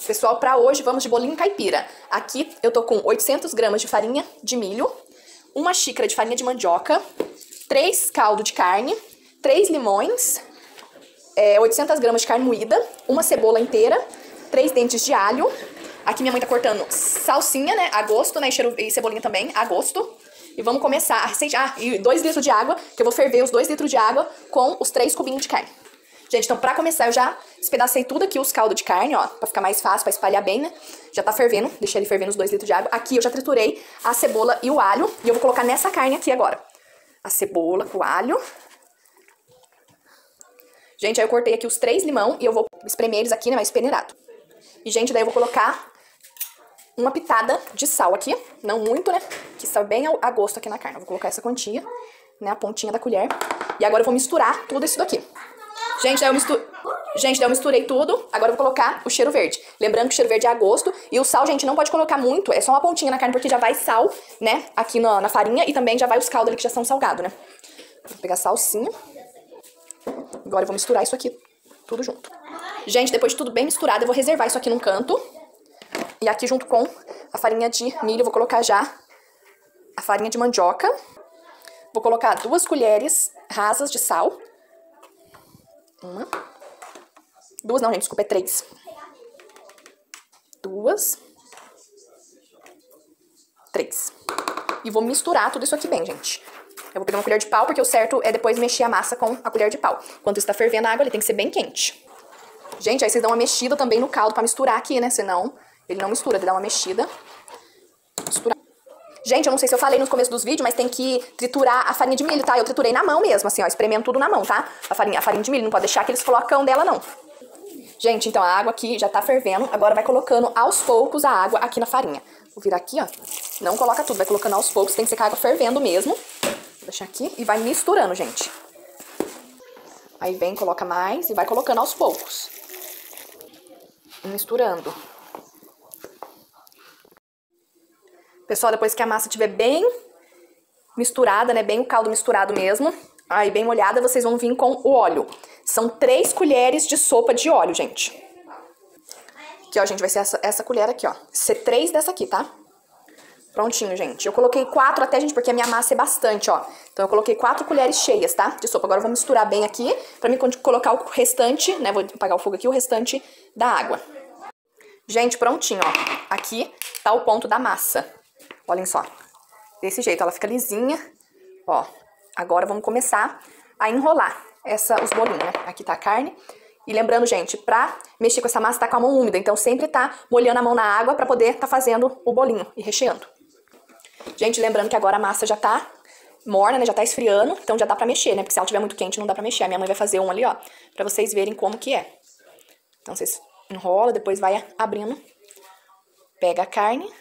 Pessoal, pra hoje vamos de bolinho caipira. Aqui eu tô com 800 gramas de farinha de milho, 1 xícara de farinha de mandioca, 3 caldo de carne, 3 limões, 800 gramas de carne moída, 1 cebola inteira, 3 dentes de alho. Aqui minha mãe tá cortando salsinha, né, a gosto, né, e cebolinha também, a gosto. E vamos começar a receitar. E 2 litros de água, que eu vou ferver os 2 litros de água com os 3 cubinhos de carne. Gente, então pra começar eu já despedacei tudo aqui, os caldos de carne, ó, pra ficar mais fácil, pra espalhar bem, né? Já tá fervendo, deixei ele fervendo os 2 litros de água. Aqui eu já triturei a cebola e o alho, e eu vou colocar nessa carne aqui agora. A cebola com o alho. Gente, aí eu cortei aqui os 3 limão e eu vou espremer eles aqui, né, mais peneirado. E, gente, daí eu vou colocar uma pitada de sal aqui, não muito, né, que está bem a gosto aqui na carne. Eu vou colocar essa quantia, né, a pontinha da colher. E agora eu vou misturar tudo isso daqui. Gente, daí eu misturei tudo. Agora eu vou colocar o cheiro verde. Lembrando que o cheiro verde é a gosto. E o sal, gente, não pode colocar muito. É só uma pontinha na carne, porque já vai sal, né, aqui na farinha. E também já vai os caldos ali que já são salgados, né. Vou pegar a salsinha. Agora eu vou misturar isso aqui tudo junto. Gente, depois de tudo bem misturado, eu vou reservar isso aqui num canto. E aqui junto com a farinha de milho, eu vou colocar já a farinha de mandioca. Vou colocar 2 colheres rasas de sal. 2 não, gente, desculpa, é 3. 2. 3. E vou misturar tudo isso aqui bem, gente. Eu vou pegar uma colher de pau, porque o certo é depois mexer a massa com a colher de pau. Enquanto está fervendo a água, ele tem que ser bem quente. Gente, aí vocês dão uma mexida também no caldo pra misturar aqui, né? Senão ele não mistura, ele dá uma mexida. Misturar. Gente, eu não sei se eu falei no começo dos vídeos, mas tem que triturar a farinha de milho, tá? Eu triturei na mão mesmo, assim, ó, espremendo tudo na mão, tá? A farinha de milho, não pode deixar aqueles flocão dela, não. Gente, então a água aqui já tá fervendo, agora vai colocando aos poucos a água aqui na farinha. Vou virar aqui, ó, não coloca tudo, vai colocando aos poucos, tem que ser com a água fervendo mesmo. Vou deixar aqui e vai misturando, gente. Aí vem, coloca mais e vai colocando aos poucos. Misturando. Pessoal, depois que a massa estiver bem misturada, né, bem o caldo misturado mesmo, aí bem molhada, vocês vão vir com o óleo. São 3 colheres de sopa de óleo, gente. Aqui, ó, gente, vai ser essa colher aqui, ó. Ser 3 dessa aqui, tá? Prontinho, gente. Eu coloquei 4 até, gente, porque a minha massa é bastante, ó. Então eu coloquei 4 colheres cheias, tá? De sopa. Agora eu vou misturar bem aqui, pra mim colocar o restante, né, vou apagar o fogo aqui, o restante da água. Gente, prontinho, ó. Aqui tá o ponto da massa. Olhem só. Desse jeito, ela fica lisinha. Ó. Agora vamos começar a enrolar os bolinhos, né? Aqui tá a carne. E lembrando, gente, pra mexer com essa massa, tá com a mão úmida. Então sempre tá molhando a mão na água pra poder tá fazendo o bolinho e recheando. Gente, lembrando que agora a massa já tá morna, né? Já tá esfriando. Então já dá pra mexer, né? Porque se ela tiver muito quente, não dá pra mexer. A minha mãe vai fazer um ali, ó. Pra vocês verem como que é. Então vocês enrolam, depois vai abrindo. Pega a carne.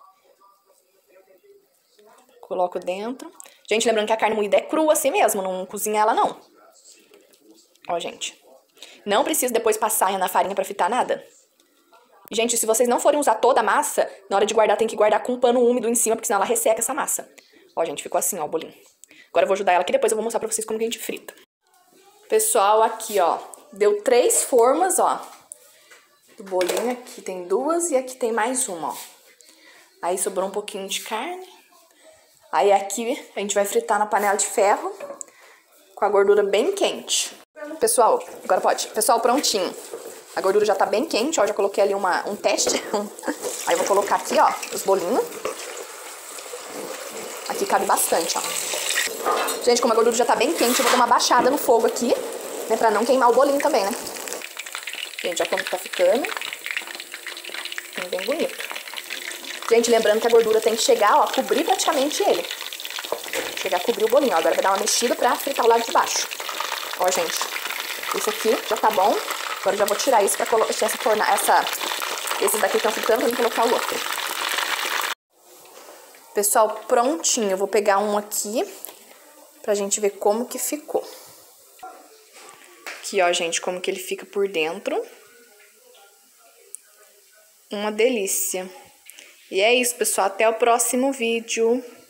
Coloco dentro. Gente, lembrando que a carne moída é crua assim mesmo, não cozinha ela não. Ó, gente. Não precisa depois passar na farinha pra fritar nada. Gente, se vocês não forem usar toda a massa, na hora de guardar tem que guardar com um pano úmido em cima, porque senão ela resseca essa massa. Ó, gente, ficou assim, ó, o bolinho. Agora eu vou ajudar ela aqui, depois eu vou mostrar pra vocês como que a gente frita. Pessoal, aqui, ó, deu 3 formas, ó. Do bolinho, aqui tem 2 e aqui tem mais uma, ó. Aí sobrou um pouquinho de carne. Aí aqui a gente vai fritar na panela de ferro com a gordura bem quente. Pessoal, agora pode. Pessoal, prontinho. A gordura já tá bem quente, ó. Já coloquei ali um teste. Aí eu vou colocar aqui, ó, os bolinhos. Aqui cabe bastante, ó. Gente, como a gordura já tá bem quente, eu vou dar uma baixada no fogo aqui, né? Pra não queimar o bolinho também, né? Gente, já como tá ficando. Bem bonito. Gente, lembrando que a gordura tem que chegar, ó, cobrir praticamente ele. Chegar a cobrir o bolinho, ó. Agora vai dar uma mexida pra fritar o lado de baixo. Ó, gente. Isso aqui já tá bom. Agora eu já vou tirar isso pra colocar esses daqui que estão fritando, pra mim colocar o outro. Pessoal, prontinho. Eu vou pegar um aqui pra gente ver como que ficou. Aqui, ó, gente, como que ele fica por dentro. Uma delícia. E é isso, pessoal. Até o próximo vídeo.